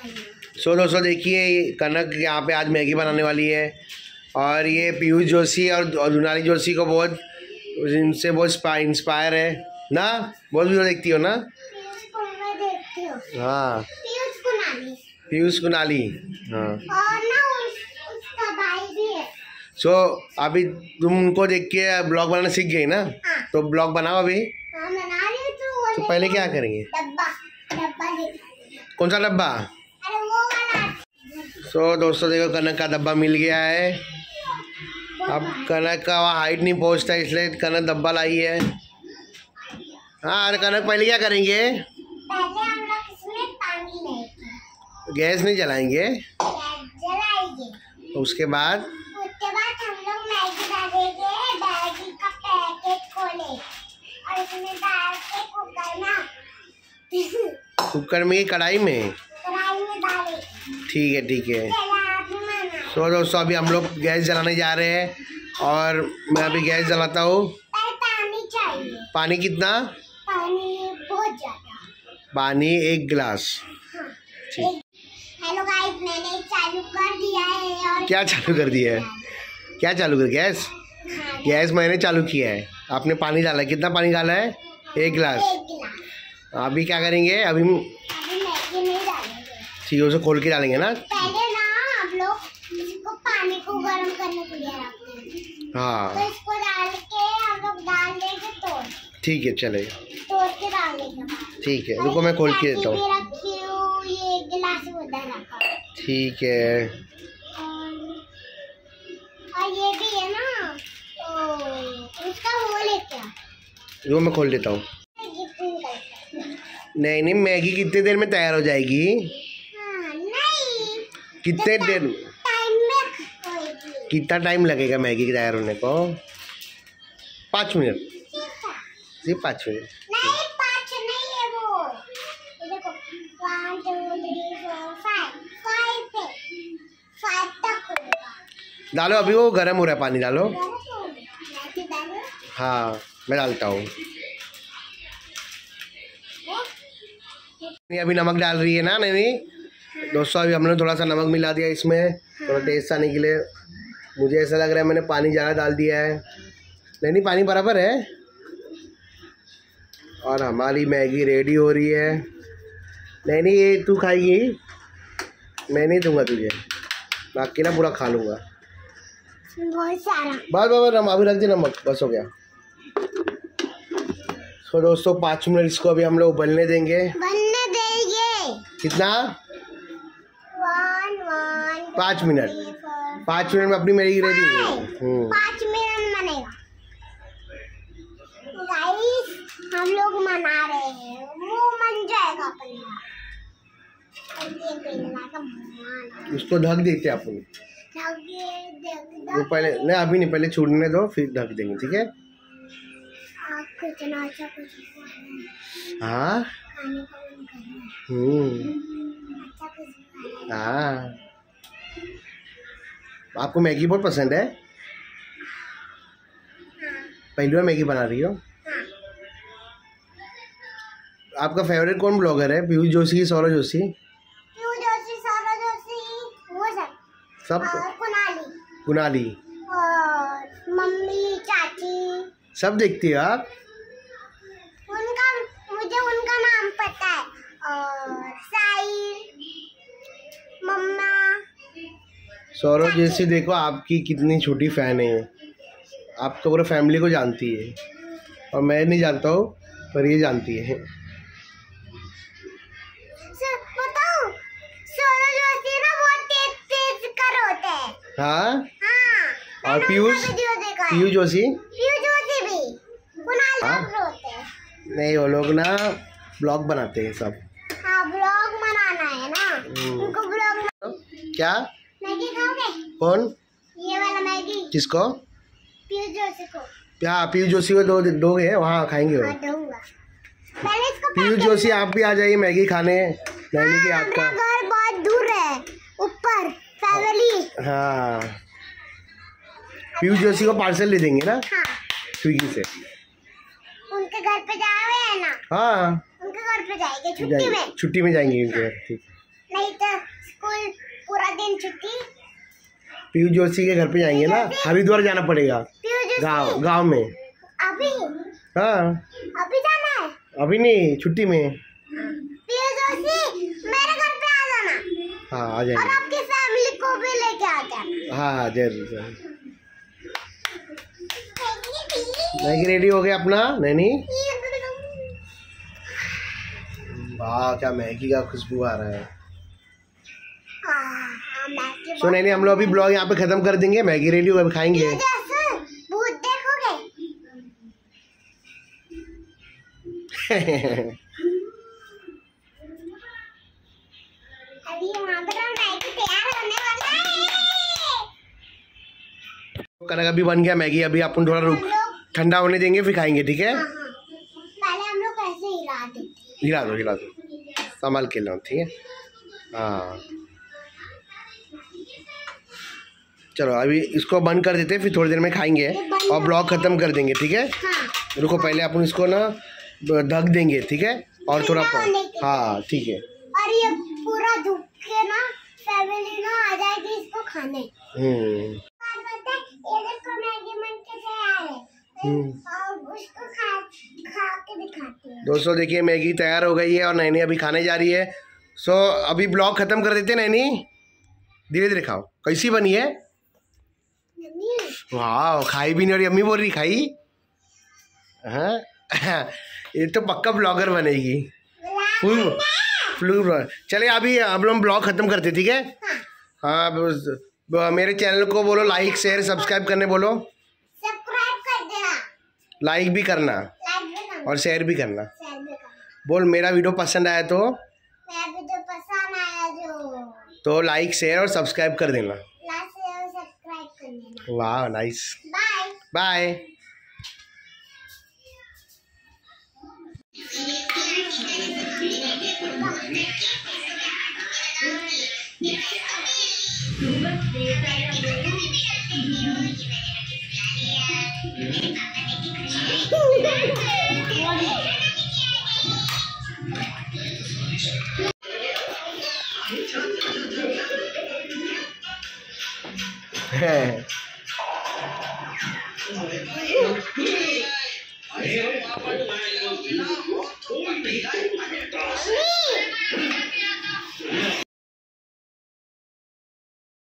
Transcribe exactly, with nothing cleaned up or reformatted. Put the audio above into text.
सो दोस्तों देखिए, कनक यहाँ पे आज मैगी बनाने वाली है और ये पीयूष जोशी और दुनाली जोशी को बहुत इनसे बहुत इंस्पायर है ना। बहुत वीडियो देखती हो ना? हाँ, पीयूष कुनाली। हाँ, और ना उस, उसका भाई भी है। सो so, अभी तुम उनको देख के ब्लॉग बनाना सीख गई ना? हाँ। तो ब्लॉग बनाओ अभी। हाँ, बना रही हूँ। तो, तो पहले क्या करेंगे? डब्बा डब्बा कौन सा डब्बा? अरे वो वाला। सो so, दोस्तों देखो, कनक का डब्बा मिल गया है। अब कनक का वहाँ हाइट नहीं पहुँचता, इसलिए कनक डब्बा लाई है। हाँ, अरे कनक पहले क्या करेंगे? पहले हम लोग इसमें पानी लेंगे। गैस नहीं जलाएंगे? गैस जलाएंगे। उसके बाद उसके बाद हम लोग मैगी डालेंगे। मैगी का पैकेट खोले और इसमें डाल के कुकर में कुकर में, कढ़ाई में कढ़ाई में डाले। ठीक है ठीक है। तो so, दोस्तों अभी हम लोग गैस जलाने जा रहे हैं और मैं अभी गैस जलाता हूँ। पानी चाहिए। पानी कितना? पानी बहुत ज्यादा। पानी एक गिलास। हाँ। ठीक। हेलो गाइस, मैंने चालू कर दिया है। और क्या चालू कर दिया है? क्या चालू कर? गैस? हाँ, गैस मैंने चालू किया है। आपने पानी डाला है? कितना पानी डाला है? एक गिलास। एक गिलास। अभी क्या करेंगे? अभी अभी मैगी नहीं डालेंगे। ठीक है, उसे खोल के डालेंगे ना। पहले ना हम लोग इसको पानी को गर्म करने के लिए रखते हैं। हाँ, तो इसको डाल के हम लोग डाल देंगे तोड़। ठीक है चलेगा। तोड़ के डाल देंगे। ठीक है, रुको मैं खोल के देता हूँ। रखी हूँ, ये गिलास उधर रखा। ठीक है। और, और ये भी है ना, तो उसका वो लेके आ। रुको मैं खोल देता हूँ। नहीं नहीं, मैगी कितनी देर में तैयार हो जाएगी? हाँ, नहीं कितने देर? टाइम में होएगी। कितना टाइम लगेगा मैगी के तैयार होने को? पाँच मिनट? सिर्फ पाँच मिनट? नहीं, पाँच नहीं है वो। ये देखो, one two three four five five पे फाइव तक होगा। डालो, अभी वो गर्म हो रहा है, पानी डालो। मैगी डालो। हाँ, मैं डालता हूँ। अभी नमक डाल रही है ना नैनी? दोस्तों अभी हमने थोड़ा सा नमक मिला दिया इसमें, थोड़ा टेस्ट आने के लिए। मुझे ऐसा लग रहा है मैंने पानी ज़्यादा डाल दिया है। नैनी पानी बराबर है। और हमारी मैगी रेडी हो रही है। नैनी ये तू खाएगी? मैं नहीं दूंगा तुझे, मैं अकेला पूरा खा लूँगा। बहुत सारा। बस बस बस, अभी रख दे नमक, बस हो गया। तो दोस्तों पाँच मिनट इसको अभी हम लोग उबलने देंगे। बनने देंगे। कितना? वन वन पाँच मिनट। पाँच मिनट में अपनी मैगी रेडी है। पाँच मिनट बनेगा। गाइस, हम लोग मना रहे हैं, वो मन जाएगा अपना। उसको ढक देते अपन। वो पहले नहीं, अभी नहीं, पहले छूटने दो फिर ढक देंगे, ठीक है? कितना अच्छा कुछ। हाँ, हम्म, हाँ। आपको मैगी बहुत पसंद है? पहली बार मैगी बना रही हो? आपका फेवरेट कौन ब्लॉगर है? पीयूष जोशी, सौरभ जोशी? पीयूष जोशी, सौरभ जोशी, वो सब सब। और कुनाली। कुनाली और मम्मी, चाची सब देखती हो आप? उनका मुझे उनका नाम पता है। और साहिल, मम्मा। सौरभ जोशी देखो आपकी कितनी छोटी फैन है। आप तो पूरा फैमिली को जानती है और मैं नहीं जानता हूँ, पर ये जानती है। बताओ, सौरभ जोशी ना बहुत तेज तेज कर होते हैं। हाँ, हाँ। और पीयूष पीयूष जोशी पीयूष जोशी भी कुनाल हाँ? होते हैं। नहीं, वो लोग ना ब्लॉग बनाते हैं सब। हाँ, ब्लॉग बनाना है ना, उनको ब्लॉग। क्या मैगी खाओगे? कौन? ये वाला मैगी। किसको? पीयूष जोशी को। क्या पीयूष जोशी को दो दोगे? वहाँ खाएंगे वो। हाँ, दूंगा। पहले इसको पीयूष जोशी आप भी आ जाइए मैगी खाने। नैनी के हाथ का। घर बहुत दूर है, ऊपर फैमिली। हाँ, पीयूष जोशी को पार्सल ले देंगे ना हाँ। स्विगी से। उनके घर पे जाए है ना? हाँ, उनके घर पे जाएंगे छुट्टी में। छुट्टी में जाएंगे उनके घर। ठीक। नहीं तो स्कूल पूरा दिन छुट्टी। पीयूष जोशी के घर पे जाएंगे ना, हरिद्वार जाना पड़ेगा गांव गांव में। अभी हाँ अभी जाना है? अभी नहीं, छुट्टी में। पीयूष जोशी मेरे घर पे आ जाना। हाँ आ जाएंगे। और आपकी फैमिली को भी लेके आ जाना। हाँ जरूर। मैगी रेडी हो गया अपना नैनी। वाह क्या मैगी का खुशबू आ रहा है। सो नैनी हम लोग अभी ब्लॉग यहाँ पे खत्म कर देंगे। मैगी रेडी हो गई, खाएंगे। भूत देखोगे? अभी वहाँ पर मैगी तैयार होने वाला है। कनक अभी बन गया मैगी। अभी अपन थोड़ा रुक ठंडा होने देंगे फिर खाएंगे, ठीक है? हाँ, हाँ। पहले हम लोग ऐसे हिला देते। हिला दो हिला दो, संभाल के लो, ठीक है? हाँ चलो अभी इसको बंद कर देते हैं, फिर थोड़ी देर में खाएंगे और ब्लॉग खत्म कर देंगे, ठीक है? हाँ। रुको पहले अपन इसको ना ढक देंगे, ठीक है? और थोड़ा हाँ ठीक है। और ये पूरा धूप के ना फैमिली ना आ जाएगी इसको खाने। हम्म ये देखो मैगी बन के तैयार है और उसको खा खा के दिखाते हैं। दोस्तों देखिए मैगी तैयार हो गई है और नैनी अभी खाने जा रही है। सो अभी ब्लॉग खत्म कर देते हैं। नैनी धीरे धीरे खाओ। कैसी बनी है? वाह खाई भी नहीं और अम्मी बोल रही खाई। हाँ ये तो पक्का ब्लॉगर बनेगी। फुल फुल चले अभी हम लोग ब्लॉग खत्म करते, ठीक है? हाँ मेरे चैनल को बोलो लाइक शेयर सब्सक्राइब करने बोलो। सब्सक्राइब कर देना, लाइक भी करना, लाइक भी करना और शेयर भी करना। शेयर भी करना। बोल मेरा वीडियो पसंद आया तो मेरा वीडियो पसंद आया जो तो लाइक शेयर और सब्सक्राइब कर देना। लाइक शेयर और सब्सक्राइब कर देना। वाह नाइस। Bye bye. है